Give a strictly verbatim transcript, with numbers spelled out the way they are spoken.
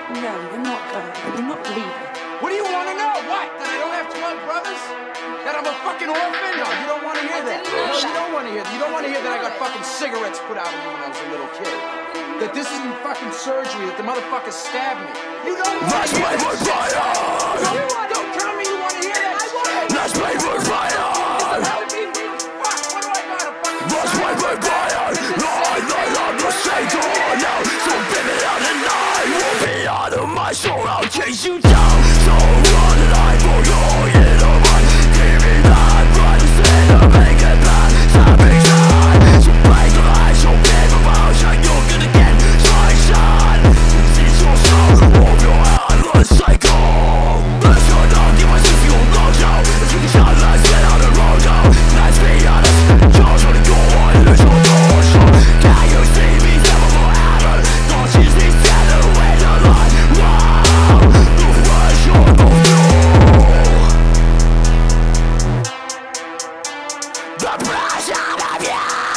No, you're not going. You're not leaving. What do you want to know? What? That I don't have twelve brothers? That I'm a fucking orphan? No, you don't want to hear that. No, you don't want to hear that. You don't want to hear that I got fucking cigarettes put out of me when I was a little kid. That this isn't fucking surgery, that the motherfucker stabbed me. You don't want to hear that. Don't, don't tell me you want to hear that shit. Let's play for fire! Fuck, what do I got? A fucking Let's play for fire! Lord, Lord, I'm the Satan now. So baby, out tonight will be out of my soul. I'll chase you down. So run and I for you in the run. Give me that blood instead of make it bad. Savage time. So break the lies, so big about you. You're gonna get sunshine. It's your soul. Hold your hand, let's cycle. Let's go down, give us a few mojo. If you can shout, let's get out the road, yo. Let's be honest. Just wanna go on, let's go down, so. Can you see me never forever? Don't you see better with the light? Wow, the world you're going through. The pressure of you.